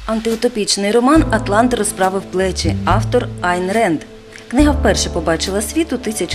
Антиутопічний роман «Атлант розправив плечі», автор Айн Ренд. Книга вперше побачила світ у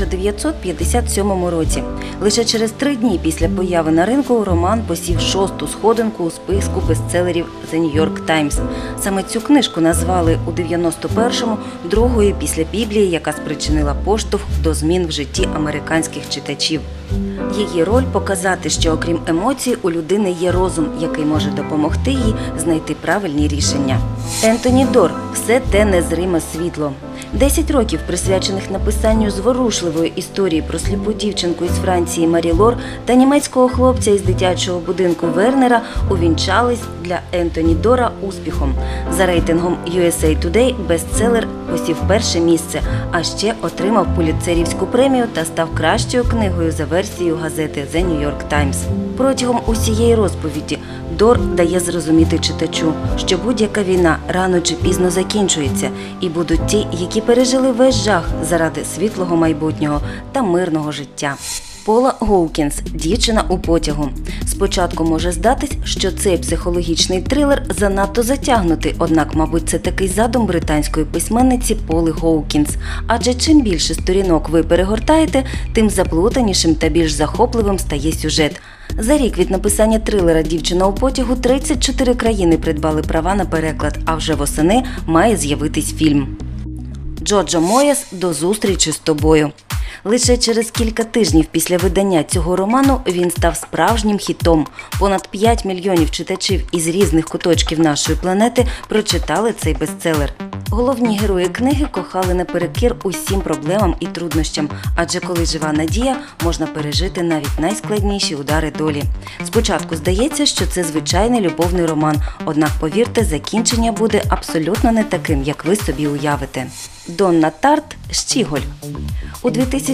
1957 році. Лише через 3 дні після появи на ринку роман посів 6-ту сходинку у списку бестселерів The New York Times. Саме цю книжку назвали у 91-му другою після Біблії, яка спричинила поштовх до змін в житті американських читачів. Її роль – показати, що окрім емоцій у людини є розум, який може допомогти їй знайти правильні рішення. Ентоні Дор – все те незриме світло. 10 років, присвячених написанню зворушливої історії про сліпу дівчинку із Франції Марі Лор та німецького хлопця із дитячого будинку Вернера, увінчались для Ентоні Дора успіхом. За рейтингом USA Today бестселер посів 1-е місце, а ще отримав Пулітцерівську премію та став кращою книгою за версією газети The New York Times. Протягом усієї розповіді Дор дає зрозуміти читачу, що будь-яка війна рано чи пізно закінчується, і будуть ті, які пережили весь жах заради світлого майбутнього та мирного життя. Пола Гоукінс «Дівчина у потягу». Спочатку може здатись, що цей психологічний трилер занадто затягнутий, однак, мабуть, це такий задум британської письменниці Поли Гоукінс. Адже чим більше сторінок ви перегортаєте, тим заплутанішим та більш захопливим стає сюжет. За рік від написання трилера «Дівчина у потягу» 34 країни придбали права на переклад, а вже восени має з'явитись фільм. Джоджо Моєс «До зустрічі з тобою». Лише через кілька тижнів після видання цього роману він став справжнім хітом. Понад 5 мільйонів читачів із різних куточків нашої планети прочитали цей бестселер. Головні герої книги кохали наперекір усім проблемам і труднощам, адже коли жива надія, можна пережити навіть найскладніші удари долі. Спочатку здається, що це звичайний любовний роман, однак, повірте, закінчення буде абсолютно не таким, як ви собі уявите. Донна Тарт «Щіголь». У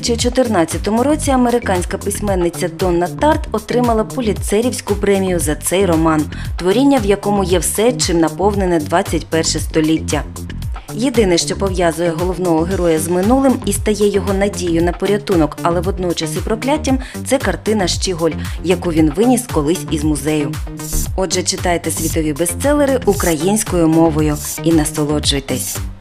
2014 році американська письменниця Донна Тарт отримала Пулітцерівську премію за цей роман, творіння, в якому є все, чим наповнене 21 століття. Єдине, що пов'язує головного героя з минулим і стає його надією на порятунок, але водночас і прокляттям – це картина «Щіголь», яку він виніс колись із музею. Отже, читайте світові бестселери українською мовою і насолоджуйтесь.